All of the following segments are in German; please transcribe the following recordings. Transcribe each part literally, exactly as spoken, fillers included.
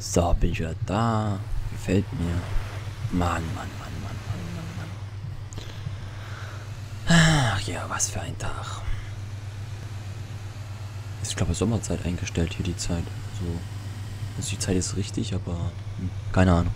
So, bin ich wieder da. Gefällt mir. Mann, Mann, Mann, Mann, Mann, Mann, Mann. Ach ja, was für ein Tag. Ist, ich glaube, Sommerzeit eingestellt hier die Zeit. So. Also die Zeit ist richtig, aber hm, keine Ahnung.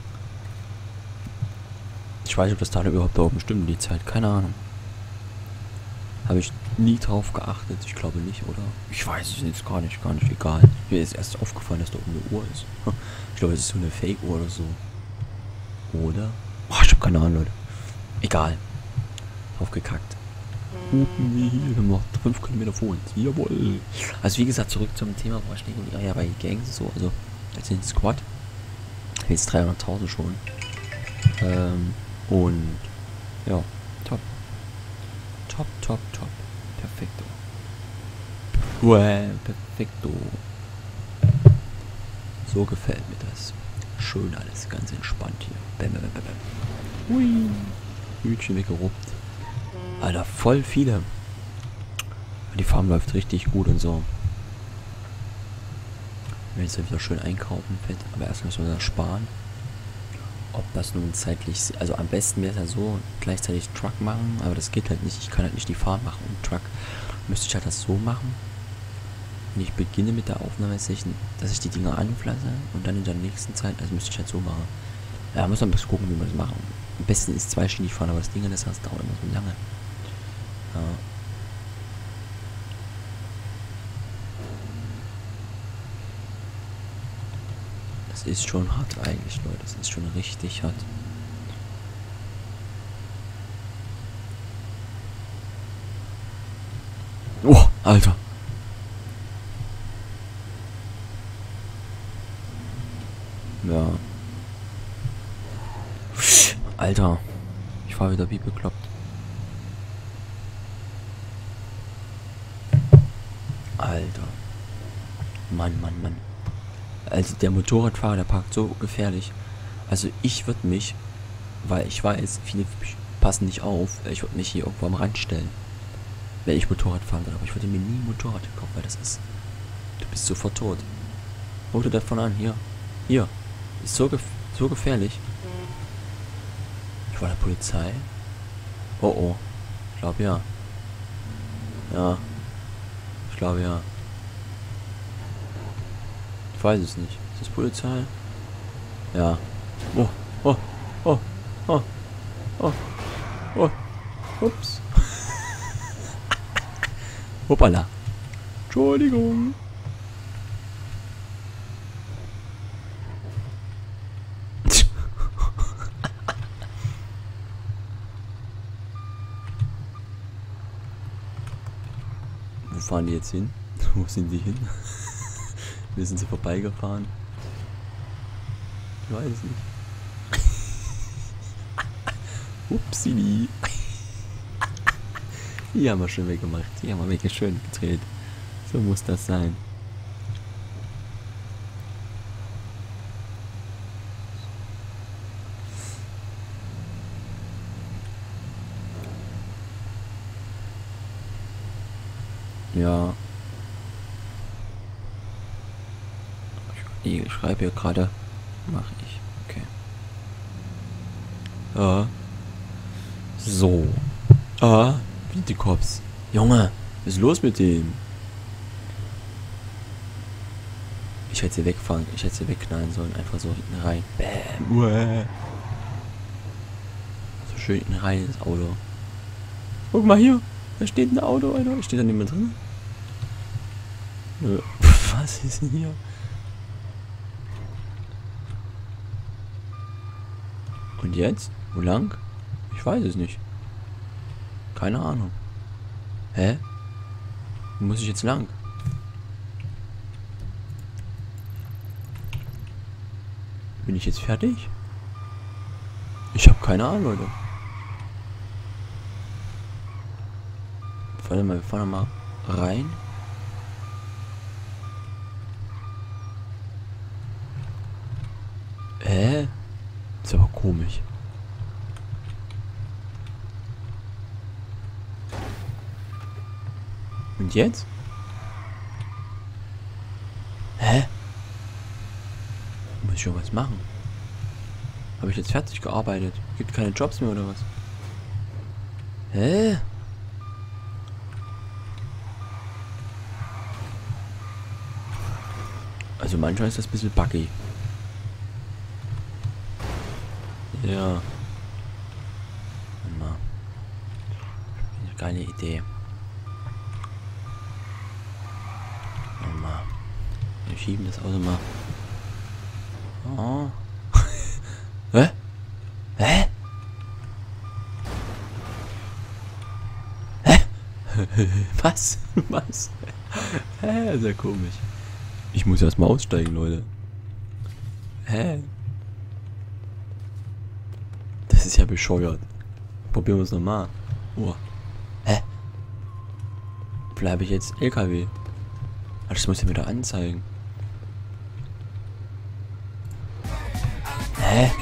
Ich weiß nicht, ob das da überhaupt da oben stimmt, die Zeit. Keine Ahnung. Habe ich nie drauf geachtet. Ich glaube nicht, oder? Ich weiß es jetzt gar nicht, gar nicht. Egal. Mir ist erst aufgefallen, dass da oben eine Uhr ist. Ich glaube, es ist so eine Fake-Uhr oder so. Oder? Oh, ich habe keine Ahnung, Leute. Egal. Aufgekackt. Hupen wir hier gemacht. fünf Kilometer vor uns. Jawohl. Also wie gesagt, zurück zum Thema Vorschläge und ja bei Gangs so. Also als den Squad. Jetzt dreihunderttausend schon. Ähm, und ja, top. Top, top, top. Perfekto. Uäh, perfekto. So gefällt mir das. Schön alles, ganz entspannt hier. Bäm, bäm, bäm, bäm. Hui. Hütchen weggeruppt. Alter, voll viele. Die Farm läuft richtig gut und so. Wir werden jetzt wieder schön einkaufen, fett. Aber erst müssen wir das sparen. Ob das nun zeitlich... Also am besten wäre es ja so, gleichzeitig Truck machen. Aber das geht halt nicht. Ich kann halt nicht die Farm machen und Truck. Müsste ich halt das so machen. Wenn ich beginne mit der Aufnahmesession, dass ich die Dinger anpflanze und dann in der nächsten Zeit, also müsste ich halt so machen. Ja, muss man ein bisschen gucken, wie wir das machen. Am besten ist zweischichtig fahren, aber das Ding das heißt, dauert immer so lange. Ja. Das ist schon hart eigentlich, Leute. Das ist schon richtig hart. Oh, Alter. Ja. Alter. Ich fahre wieder wie bekloppt. Alter. Mann, Mann, Mann. Also der Motorradfahrer, der parkt so gefährlich. Also ich würde mich, weil ich weiß, viele passen nicht auf, ich würde mich hier irgendwo am Rand stellen. Wenn ich Motorrad fahren würde, aber ich würde mir nie ein Motorrad kaufen, weil das ist... Du bist sofort tot. Hol dir davon an, hier. Hier. Ist so, gef so gefährlich. Ich war der Polizei. Oh oh. Ich glaube ja. Ja. Ich glaube ja. Ich weiß es nicht. Ist das Polizei? Ja. Oh, oh, oh, oh, oh, oh. Ups. Hoppala. Entschuldigung. Wo fahren die jetzt hin? Wo sind die hin? Wir sind sie vorbeigefahren. Ich weiß es nicht. Upsi. Die haben wir schön weggemacht. Die haben wir wirklich schön gedreht. So muss das sein. Ja. Ich schreibe hier gerade. Mache ich. Okay. Ja. So. Ah. Wie die Cops. Junge, was ist los mit dem? Ich hätte sie wegfahren, ich hätte sie wegknallen sollen. Einfach so hinten rein. Bäm. Uäh. So schön hinten rein ins Auto. Guck mal hier. Da steht ein Auto, Alter. Steht da niemand drin? Nö. Was ist denn hier? Und jetzt? Wo lang? Ich weiß es nicht. Keine Ahnung. Hä? Wo muss ich jetzt lang? Bin ich jetzt fertig? Ich habe keine Ahnung, Leute. Warte mal, wir fahren mal rein. Hä? Ist aber komisch. Und jetzt? Hä? muss ich schon was machen. Habe ich jetzt fertig gearbeitet? Gibt keine Jobs mehr oder was? Hä? Also manchmal ist das ein bisschen buggy. Ja. Mal. Eine geile Idee. Mal. Wir schieben das Auto mal. Oh. Hä? Hä? Hä? Was? Was? Hä? Sehr komisch. Ich muss erstmal aussteigen, Leute. Hä? Das ist ja bescheuert. Probieren wir es nochmal. Oh. Hä? Bleibe ich jetzt L K W? Ach, das muss ja wieder anzeigen. Hä?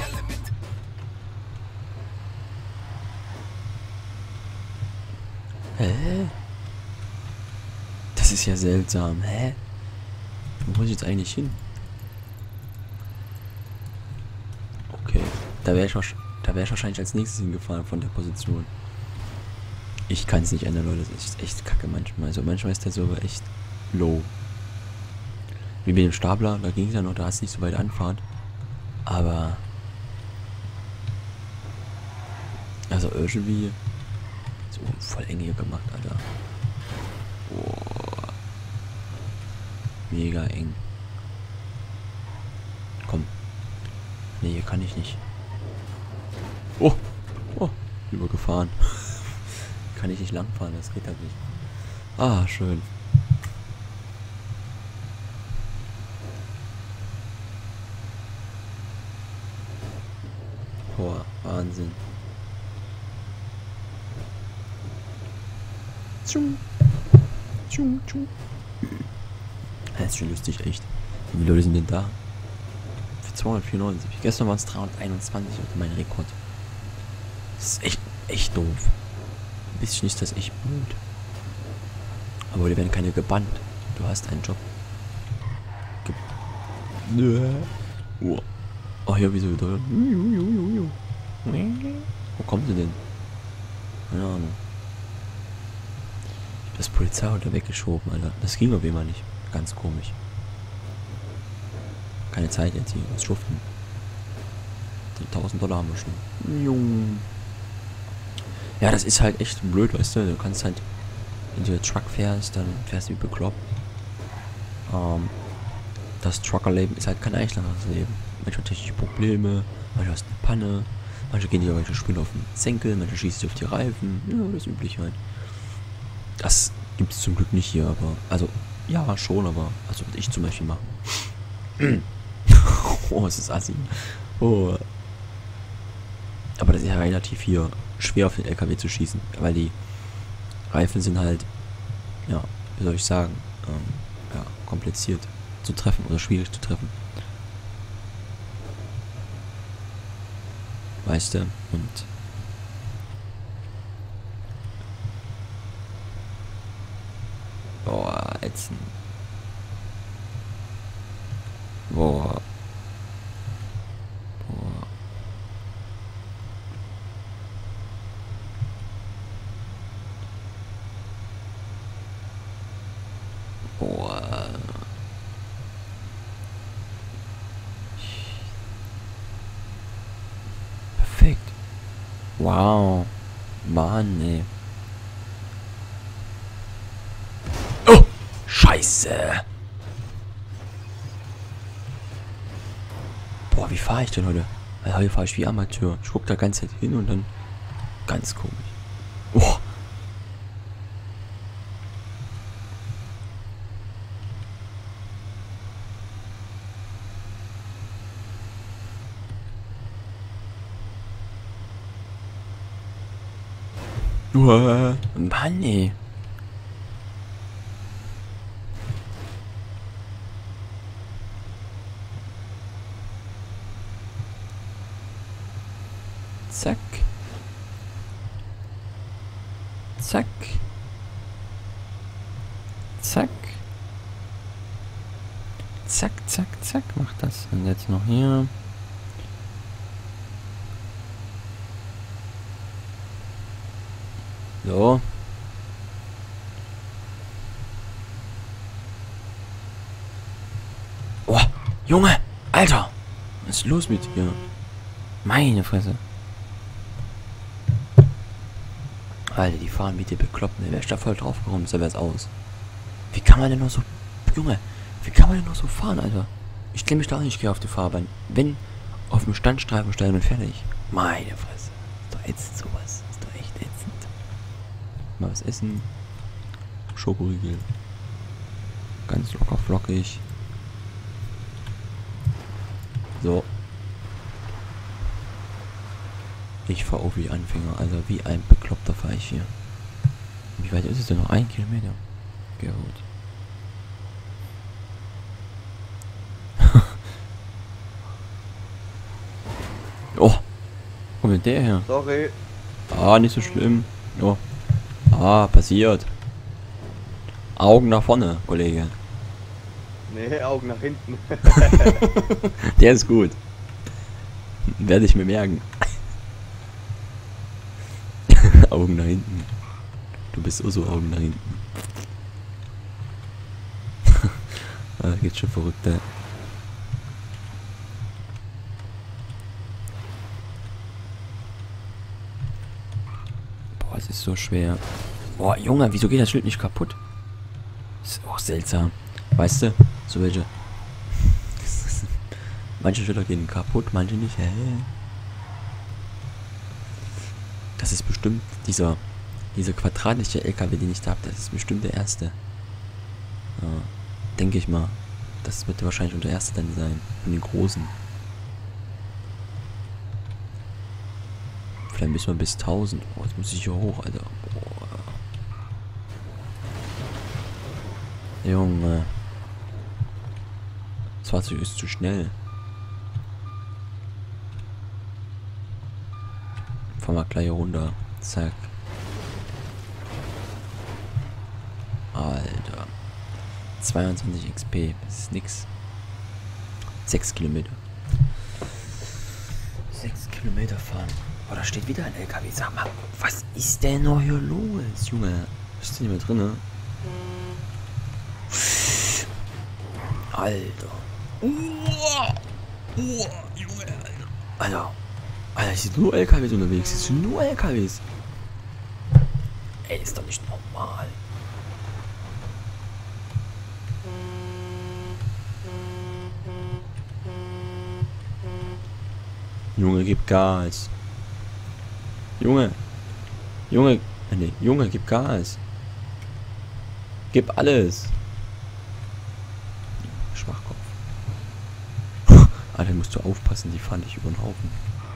Hä? Das ist ja seltsam. Hä? Wo muss ich jetzt eigentlich hin? Okay. Da wäre ich, da wär ich wahrscheinlich als nächstes hingefahren von der Position. Ich kann es nicht ändern, Leute. Das ist echt kacke manchmal. Also manchmal ist der Server echt low. Wie mit dem Stapler, da ging es ja noch, da hast du nicht so weit Anfahrt. Aber... Also irgendwie... So voll eng hier gemacht, Alter. Boah. Mega eng. Komm. Nee, hier kann ich nicht. Oh. Oh. Übergefahren. Kann ich nicht langfahren, das geht halt nicht. Ah, schön. Boah, Wahnsinn. Tschung. Tschung, tschung. Das ist schon lustig, echt. Wie viele Leute sind denn da? Für zweihundertvierundneunzig. Gestern waren es dreihunderteinundzwanzig, mein Rekord. Das ist echt, echt doof. Ein bisschen ist das echt blöd. Aber die werden keine gebannt. Du hast einen Job. Ge Nö. Oh. Oh, hier wieso wieder. Wo kommt sie denn? Keine Ahnung. Ich hab das Polizeiauto weggeschoben, Alter. Das ging auf jeden Fall nicht. Ganz komisch. Keine Zeit jetzt hier. Was schuften? tausend Dollar haben wir schon. Jung. Ja, das ist halt echt blöd, weißt du. Du kannst halt, wenn du Truck fährst, dann fährst du wie bekloppt. Ähm, das Truckerleben ist halt kein einfaches Leben. Manchmal technische Probleme, manchmal hast du eine Panne, manche gehen dir welche Spüle auf den Senkel, manche schießen sich auf die Reifen. Ja, das übliche halt. Das gibt es zum Glück nicht hier, aber, also, ja, schon, aber, also würde ich zum Beispiel machen. Oh, es ist assi. Oh. Aber das ist ja relativ hier schwer auf den L K W zu schießen, weil die Reifen sind halt, ja, wie soll ich sagen, ähm, ja, kompliziert zu treffen oder schwierig zu treffen. Weißt du, und boah, ätzend. Boah. Boah. Boah. Perfekt. Wow. Mann, ey. Oh! Scheiße! Boah, wie fahre ich denn heute? Also heute fahre ich wie Amateur. Ich guck da ganz Zeit hin und dann ganz komisch. Oh. Uah. Mann, ey. Zack. Zack. Zack. Zack, zack, zack, macht das. Und jetzt noch hier. So. Oh, Junge, Alter. Was ist los mit dir? Meine Fresse. Alter, die fahren wie die Bekloppten. Wer ist da voll drauf gekommen? So wär's aus. Wie kann man denn noch so... Junge, wie kann man denn noch so fahren, Alter? Ich klemme mich da auch nicht, ich gehe auf die Fahrbahn. Wenn auf dem Standstreifen stellen und fertig. Meine Fresse. Ist doch ätzend sowas. Ist doch echt ätzend. Mal was essen. Schokoriegel. Ganz locker flockig. So. Ich fahre auch wie Anfänger, also wie ein Bekloppter fahre ich hier. Wie weit ist es denn noch? Ein Kilometer. Ja, gut. Oh, wo kommt denn der her? Sorry. Ah, nicht so schlimm. Oh. Ah, passiert. Augen nach vorne, Kollege. Nee, Augen nach hinten. Der ist gut. Werde ich mir merken. Augen nach hinten. Du bist auch so Augen nach hinten. Ah, geht schon verrückt, ey. Boah, es ist so schwer. Boah, Junge, wieso geht das Schild nicht kaputt? Ist auch seltsam. Weißt du, so welche. Manche Schilder gehen kaputt, manche nicht. Hä? Das ist bestimmt dieser, dieser quadratische L K W, den ich da habe. Das ist bestimmt der erste. Ja, denke ich mal. Das wird wahrscheinlich unser erster dann sein. Von den großen. Vielleicht müssen wir bis tausend. Oh, jetzt muss ich hier hoch, Alter. Boah. Junge. Das Fahrzeug ist zu schnell. Fahren wir gleich runter. Zack. Alter. zweiundzwanzig X P. Das ist nix. sechs Kilometer. sechs Kilometer fahren. Oh, da steht wieder ein L K W. Sag mal, was ist denn noch hier los, Junge? Bist du nicht mehr drin, ne? Alter. Uah. Uah, Junge, Alter. Alter. Alter, es sind nur L K Ws unterwegs. Es sind nur L K Ws. Ey, ist doch nicht normal. Junge, gib Gas. Junge. Junge. Nee, Junge, gib Gas. Gib alles. Schwachkopf. Alter, musst du aufpassen, die fahren dich über den Haufen.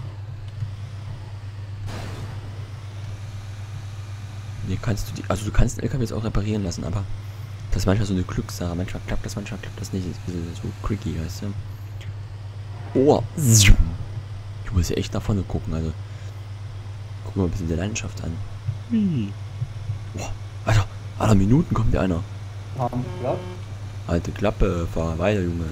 Hier kannst du die, also du kannst den L K W jetzt auch reparieren lassen, aber das ist manchmal so eine Glückssache. Manchmal klappt das, manchmal klappt das nicht. Das ist ein bisschen so tricky, weißt du. Oh. Ich muss ja echt nach vorne gucken, also. Gucken wir mal ein bisschen die Landschaft an. Hm. Boah, Alter, aller Minuten kommt ja einer. Alte Klappe, fahr weiter, Junge.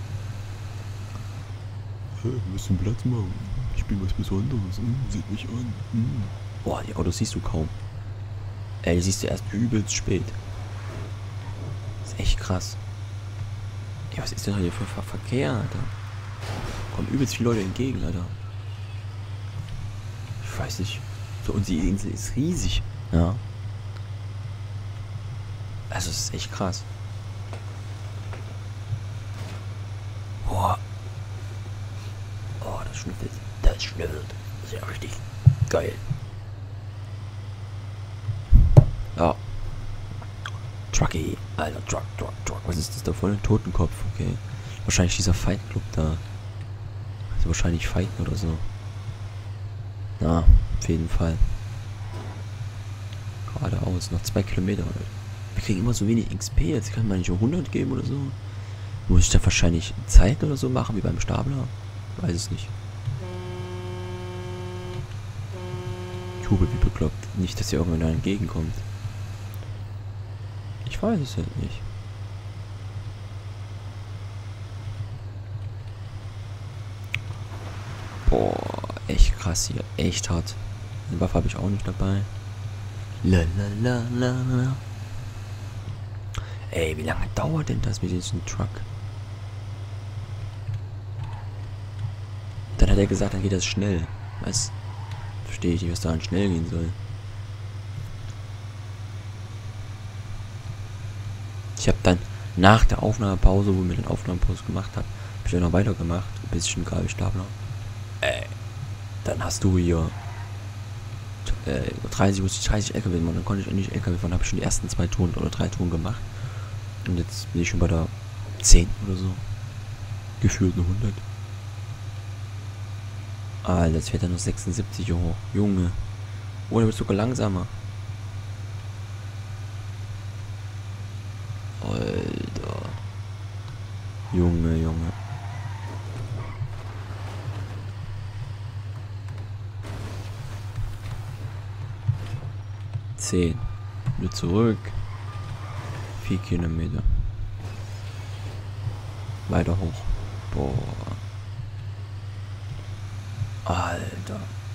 Hey, ein bisschen Platz machen. Ich bin was Besonderes. Hm, seht mich an. Hm. Boah, die Autos siehst du kaum. Ey, die siehst du erst übelst spät. Das ist echt krass. Ja, was ist denn hier für Ver Verkehr, Alter? Kommen übelst viele Leute entgegen, Alter. Ich weiß nicht. So, und die Insel ist riesig. Ja. Also, es ist echt krass. Boah. Oh, das schnüffelt. Das schnüffelt. Das ist ja richtig geil. Ja. Trucky. Alter, Truck, Truck, Truck. Was ist das da vorne? Totenkopf, okay. Wahrscheinlich dieser Fight Club da. Also wahrscheinlich Fighten oder so. Ja, auf jeden Fall. Geradeaus. Noch zwei Kilometer. Wir kriegen immer so wenig X P. Jetzt kann man nicht hundert geben oder so. Muss ich da wahrscheinlich Zeit oder so machen, wie beim Stapler? Weiß es nicht. Ich hupe wie bekloppt. Nicht, dass hier irgendwann entgegenkommt. Ich weiß es halt nicht. Boah, echt krass hier. Echt hart. Eine Waffe habe ich auch nicht dabei. Lalalala. Ey, wie lange dauert denn das mit diesem Truck? Dann hat er gesagt, dann geht das schnell. Was? Verstehe ich nicht, was daran schnell gehen soll. Ich habe dann nach der Aufnahmepause, wo wir den Aufnahmepause gemacht haben, habe ich dann noch weitergemacht, bis ich einen Gabelstapler. Ey, dann hast du hier äh, dreißig, muss ich dreißig L K W machen, dann konnte ich endlich L K W fahren, habe ich schon die ersten zwei Touren oder drei Touren gemacht. Und jetzt bin ich schon bei der zehn oder so. Gefühlt eine hundert. Alter, jetzt fährt er nur sechsundsiebzig hoch. Junge. Oh, der wird sogar langsamer. Alter. Junge, Junge. zehn. Wieder zurück. vier Kilometer. Weiter hoch. Boah. Alter.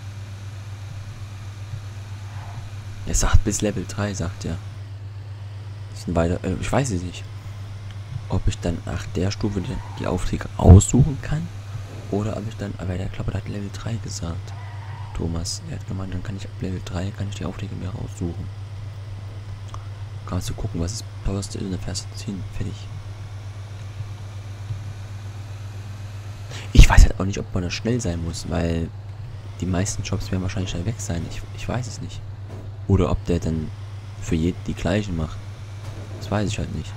Er sagt bis Level drei, sagt er. Das ist ein weiter, äh, ich weiß es nicht. Ob ich dann nach der Stufe die, die Aufträge aussuchen kann. Oder ob ich dann, aber der Klapper hat Level drei gesagt. Thomas, er hat gemeint, dann kann ich ab Level drei, kann ich die Aufträge mehr raussuchen. Kannst du gucken, was das teuerste ist, und dann fährst du hin. Fertig. Ich weiß halt auch nicht, ob man da schnell sein muss, weil die meisten Jobs werden wahrscheinlich schnell weg sein. Ich, ich weiß es nicht. Oder ob der dann für jeden die gleichen macht. Das weiß ich halt nicht.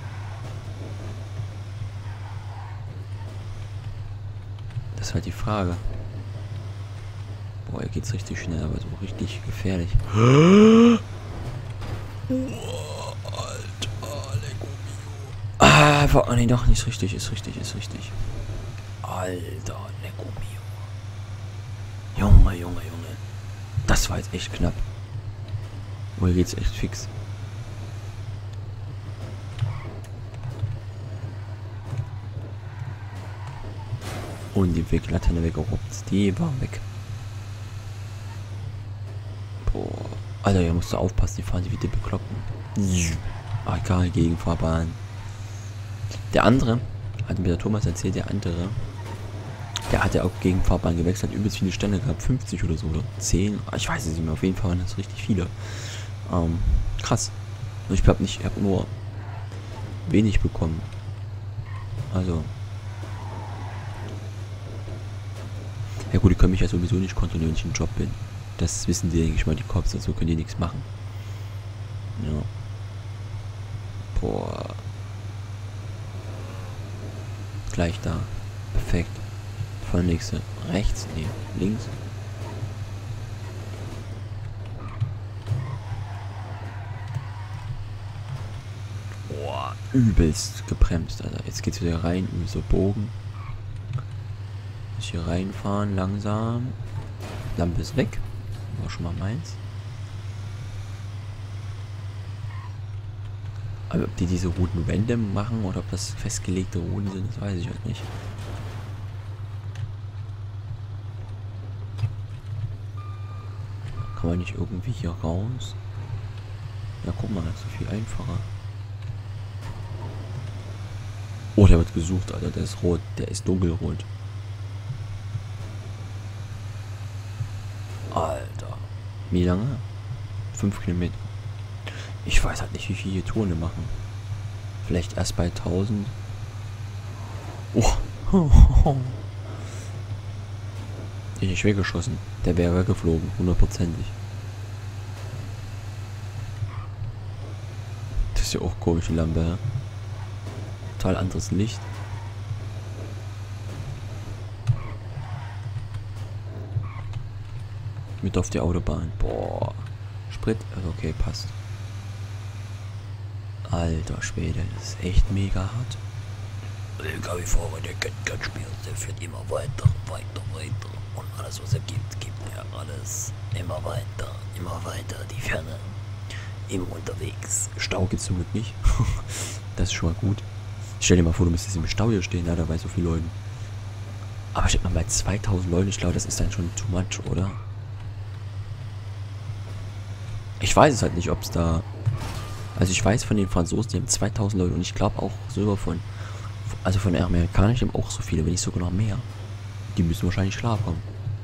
Das ist halt die Frage. Boah, hier geht's richtig schnell, aber so richtig gefährlich. Ah, oh, nee, doch, nicht richtig, ist richtig, ist richtig. Alter, Lecco mio. Junge, Junge, Junge. Das war jetzt echt knapp. Oh, hier geht's echt fix. Und die Weglaterne weggeruppt. Die war weg. Boah. Alter, hier musst du aufpassen, die fahren sich wieder bekloppen. Ah, egal, Gegenfahrbahn. Der andere, hat mir der Thomas erzählt, der andere, der hat ja auch gegen Fahrbahn gewechselt, hat übelst viele Stände gehabt, fünfzig oder so, oder zehn, ich weiß es nicht mehr, auf jeden Fall waren das richtig viele. Ähm, krass. Und ich glaube nicht, ich habe nur wenig bekommen. Also. Ja gut, die können mich ja sowieso nicht kontrollieren, wenn ich im Job bin. Das wissen die, denke ich mal, die Cops, also können die nichts machen. Ja. Boah. Gleich da. Perfekt. Voll nächste. Rechts? Nee. Links. Boah. Übelst gebremst, Alter. Jetzt geht's wieder rein. Über so Bogen. Muss hier reinfahren. Langsam. Lampe ist weg. War schon mal meins. Aber ob die diese Routen random machen oder ob das festgelegte Routen sind, das weiß ich halt nicht. Kann man nicht irgendwie hier raus? Ja, guck mal, das ist so viel einfacher. Oh, der wird gesucht, Alter. Der ist rot. Der ist dunkelrot. Alter. Wie lange? Fünf Kilometer. Ich weiß halt nicht, wie viele Touren machen. Vielleicht erst bei tausend. Oh. Den nicht weggeschossen. Der wäre weggeflogen. Hundertprozentig. Das ist ja auch komisch, die Lampe. Ja? Total anderes Licht. Mit auf die Autobahn. Boah. Sprit. Also okay, passt. Alter Schwede, das ist echt mega hart. Der L K W-Fahrer, der kennt kein Spiel, der fährt immer weiter, weiter, weiter. Und alles, was er gibt, gibt er alles. Immer weiter, immer weiter, die Ferne. Immer unterwegs. Stau gibt's zum Glück nicht. Das ist schon mal gut. Stell dir mal vor, du müsstest im Stau hier stehen, Alter, bei so vielen Leuten. Aber ich denke mal, bei zweitausend Leuten, ich glaube, das ist dann schon too much, oder? Ich weiß es halt nicht, ob es da... Also ich weiß von den Franzosen, die haben zweitausend Leute und ich glaube auch sogar von... Also von den Amerikanern, die haben auch so viele, wenn nicht sogar noch mehr. Die müssen wahrscheinlich Schlaf haben.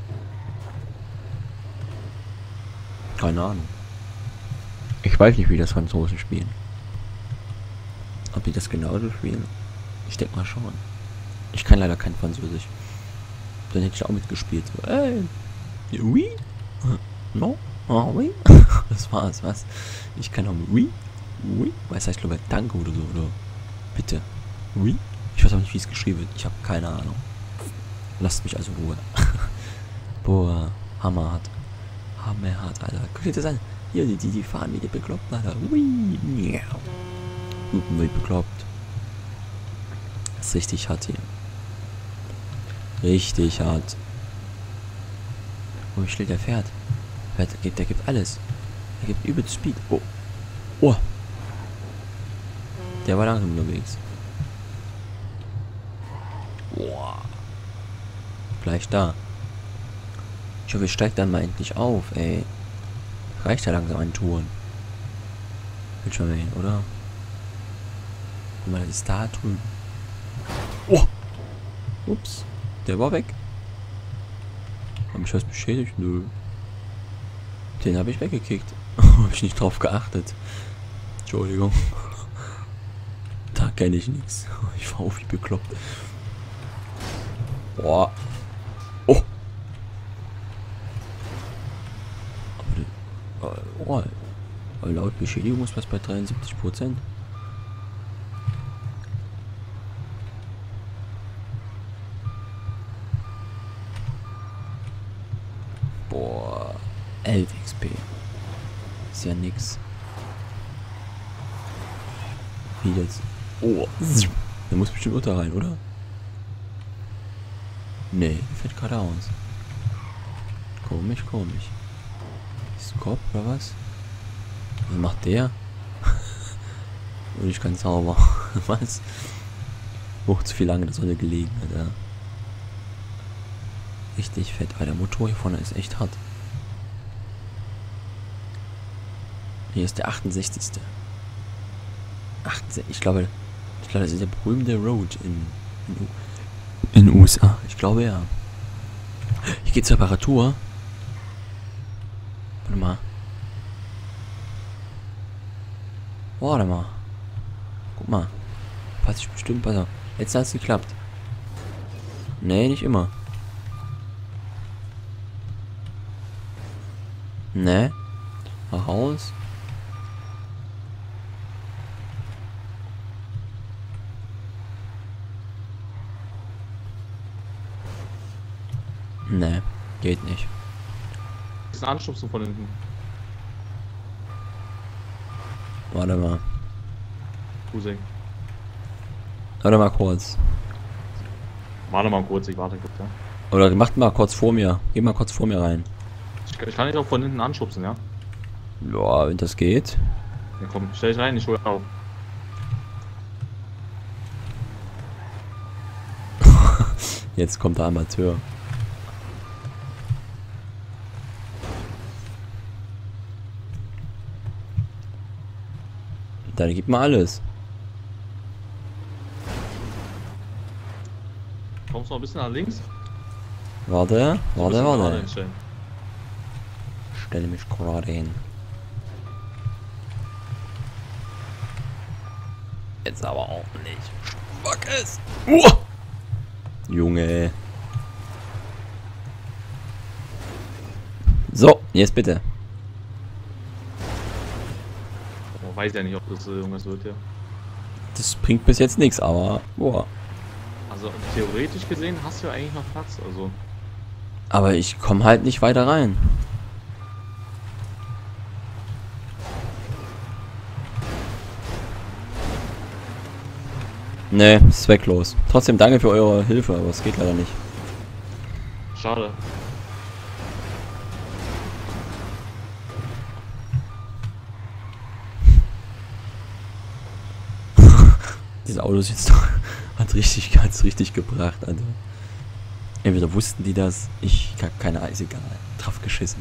Keine Ahnung. Ich weiß nicht, wie das Franzosen spielen. Ob die das genauso spielen? Ich denke mal schon. Ich kann leider kein Französisch. Dann hätte ich auch mitgespielt. So, ey, oui? No? Oh, oui? Das war's, was? Ich kann auch mit oui? Oui? Weil es heißt, glaube ich, danke oder so, oder? Bitte. Oui? Ich weiß auch nicht, wie es geschrieben wird. Ich habe keine Ahnung. Lasst mich also Ruhe. Boah, hammerhart. Hammerhart, Alter. Guck dir das an. Hier, die, die, die fahren wie die bekloppt, Alter. Ui, yeah. Wie bekloppt. Das ist richtig hart hier. Richtig hart. Oh, wie schnell der fährt. Der gibt, der gibt alles. Der gibt übelst Speed. Oh. Oh. Der war langsam unterwegs. Boah. Gleich da. Ich hoffe, ich steige dann mal endlich auf, ey. Reicht ja langsam an Touren. Will schon mal hin, oder? Guck mal, das ist da drüben. Oh! Ups. Der war weg. Hab ich was beschädigt? Nö. Den habe ich weggekickt. Habe ich nicht drauf geachtet. Entschuldigung. Da kenne ich nichts. Ich war auf wie bekloppt. Boah. Oh. Aber, oh. Aber laut Beschädigung ist was bei dreiundsiebzig Prozent. Boah. elf X P. Ist ja nix. Wie jetzt? Oh. Der muss bestimmt unter rein, oder? Nee, fährt geradeaus. Komisch, komisch. Skop oder was? Was macht der? Und ich kann sauber. Was? Hoch zu viel lange in der Sonne gelegen, Alter. Richtig fett. Alter, der Motor hier vorne ist echt hart. Hier ist der achtundsechzigste. achtundsechzig. Ich glaube, ich glaube, das ist der berühmte Road in, in, in den U S A. Ich glaube ja. Hier geht's zur Reparatur. Warte mal. Warte mal. Guck mal. Passt sich bestimmt besser. Jetzt hat es geklappt. Nee, nicht immer. Nee. Raus. Nee, geht nicht. Das ist ein Anstupsen von hinten. Warte mal. Cousin. Warte mal kurz. Warte mal kurz, ich warte kurz, ja. Oder macht mal kurz vor mir. Geh mal kurz vor mir rein. Ich, ich kann dich auch von hinten anschubsen, ja? Ja, wenn das geht. Ja komm, stell dich rein, ich hol auf. Jetzt kommt der Amateur. Dann gib mal alles. Kommst du noch ein bisschen nach links? Warte, warte, warte. Hinstellen. Stelle mich gerade hin. Jetzt aber auch nicht. Fuck es! Uh! Junge. So, jetzt bitte. Man weiß ja nicht, ob das äh, irgendwas wird, ja. Das bringt bis jetzt nichts, aber boah. Also theoretisch gesehen hast du ja eigentlich noch Platz, also. Aber ich komme halt nicht weiter rein. Nee, ist zwecklos. Trotzdem danke für eure Hilfe, aber es geht leider nicht. Schade. Dieses Auto ist jetzt doch, hat richtig, hat's richtig gebracht, Alter. Entweder wussten die das, ich keine Ahnung, ist egal. Drauf geschissen.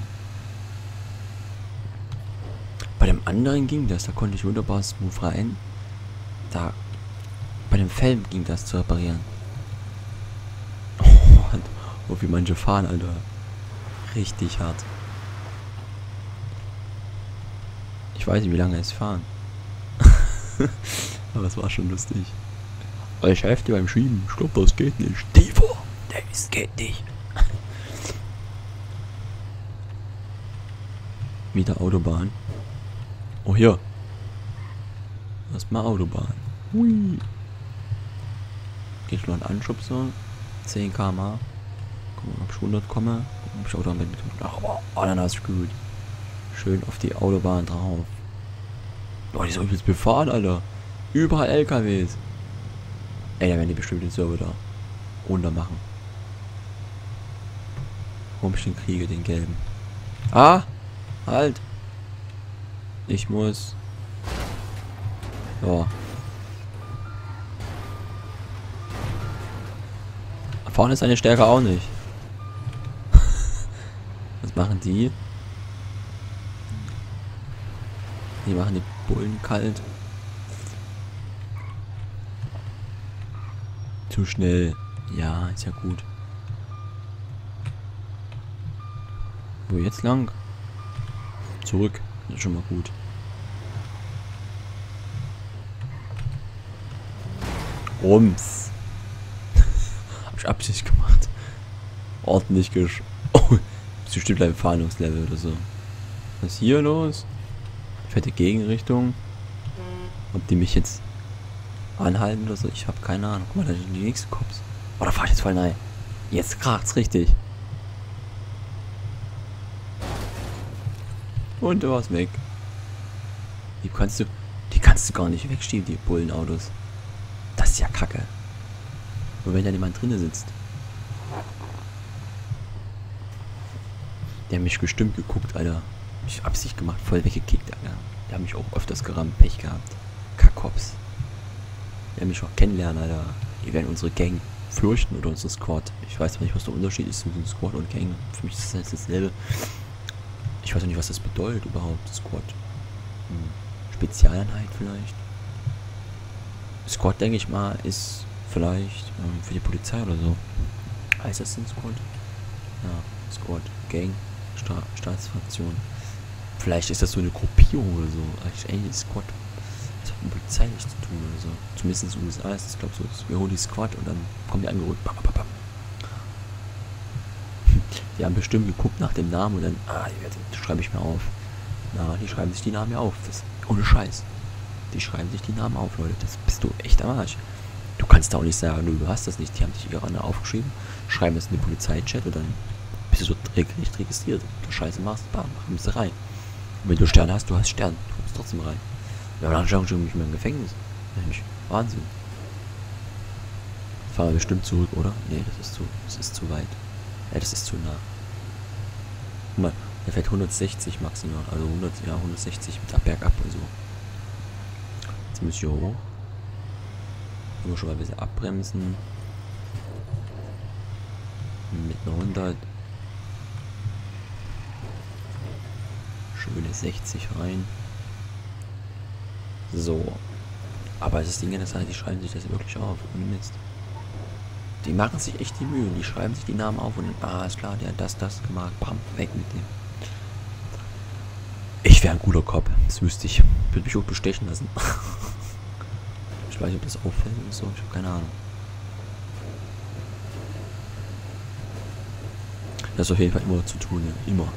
Bei dem anderen ging das, da konnte ich wunderbar smooth rein. Da, bei dem Felm ging das zu reparieren. Oh, oh, wie manche fahren, Alter. Richtig hart. Ich weiß nicht, wie lange es fahren. Aber es war schon lustig. Aber ich helfe dir beim Schieben. Ich glaube, das geht nicht. Tiefer! Das geht nicht. Wieder Autobahn. Oh, hier. Erstmal Autobahn. Hui. Geht noch ein Anschubser. zehn Kilometer pro Stunde. Gucken wir, ob ich hundert komme. Gucken, ob ich Autobahn mit. Aber Ananas ist gut. Schön auf die Autobahn drauf. Oh, die ist übelst befahren, Alter. Überall L K Ws. Ey, da werden die bestimmt den Server da runter machen. Warum ich den kriege, den gelben. Ah! Halt! Ich muss... Ja. Vorne ist eine Stärke auch nicht. Was machen die? Die machen die Bullen kalt. Zu schnell. Ja, ist ja gut. Wo jetzt lang? Zurück. Das ist schon mal gut. Rums. Hab ich Absicht gemacht. Ordentlich gesch... Oh, ist bestimmt ein Fahndungslevel oder so. Was ist hier los? Fette Gegenrichtung. Ob die mich jetzt anhalten oder so, ich habe keine Ahnung. Guck mal, da sind die nächsten Cops. Oh, da fahr ich jetzt voll nein. Jetzt kracht's richtig. Und du warst weg. Die kannst du, die kannst du gar nicht wegschieben, die Bullenautos. Das ist ja kacke. Nur wenn da jemand drinnen sitzt. Der hat mich bestimmt geguckt, Alter. Ich hab Absicht gemacht, voll weggekickt, Alter. Der hat mich auch öfters gerammt, Pech gehabt. Kackops. Der hat mich auch kennenlernen, Alter. Die werden unsere Gang fürchten oder unsere Squad. Ich weiß nicht, was der Unterschied ist zwischen Squad und Gang. Für mich ist das dasselbe. Ich weiß auch nicht, was das bedeutet überhaupt, Squad. Hm. Spezialeinheit vielleicht. Squad, denke ich mal, ist vielleicht ähm, für die Polizei oder so. Heißt das denn Squad? Ja, Squad, Gang, Sta Staatsfraktion. Vielleicht ist das so eine Gruppierung oder so. Eigentlich ist Squad. Das hat mit Polizei nichts zu tun oder so. Zumindest in den U S A ist das, glaube ich, so. Wir holen die Squad und dann kommen die angerückt. Bam, bam, bam. Die haben bestimmt geguckt nach dem Namen und dann, ah, die, die schreibe ich mir auf. Na, die schreiben sich die Namen ja auf. Das, ohne Scheiß. Die schreiben sich die Namen auf, Leute. Das bist du echt am Arsch. Du kannst da auch nicht sagen, du hast das nicht. Die haben sich ihre Namen aufgeschrieben, schreiben es in den Polizeichat und dann bist du so nicht registriert. Du Scheiße machst, bam, kommst du rein. Und wenn du Stern hast, du hast Stern. Du kommst trotzdem rein. Ja, aber dann schauen wir nicht mehr im Gefängnis. Mensch, Wahnsinn. Fahren wir bestimmt zurück, oder? Nee, das ist zu, das ist zu weit. Ja, das ist zu nah. Guck mal, der fährt hundertsechzig maximal. Also hundert, ja, hundertsechzig mit bergab und so. Jetzt muss ich hier hoch. Können wir schon mal ein bisschen abbremsen. Mit einer hundert. Schöne sechzig rein. So. Aber das Ding ist halt, die schreiben sich das wirklich auf. Ohne Mist. Die machen sich echt die Mühe. Die schreiben sich die Namen auf und dann, ah, ist klar, der hat das, das gemacht. Bam, weg mit dem. Ich wäre ein guter Cop. Das wüsste ich. Würde mich auch bestechen lassen. Ich weiß nicht, ob das auffällt oder so. Ich habe keine Ahnung. Das ist auf jeden Fall immer zu tun. Ja. Immer.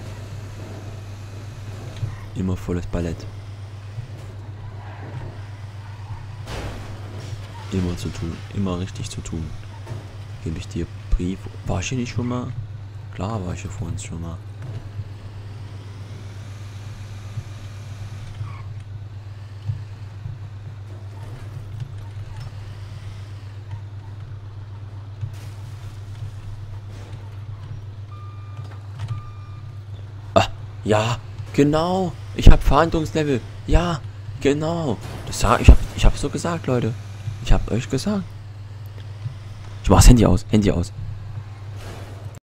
Immer volles Ballett. Immer zu tun. Immer richtig zu tun. Gebe ich dir Brief. War ich hier nicht schon mal? Klar war ich hier vor uns schon mal. Ah, ja, genau. Ich habe Verhandlungslevel. Ja, genau. Das sag ich. Hab, ich habe so gesagt, Leute. Ich habe euch gesagt. Ich mach das Handy aus. Handy aus.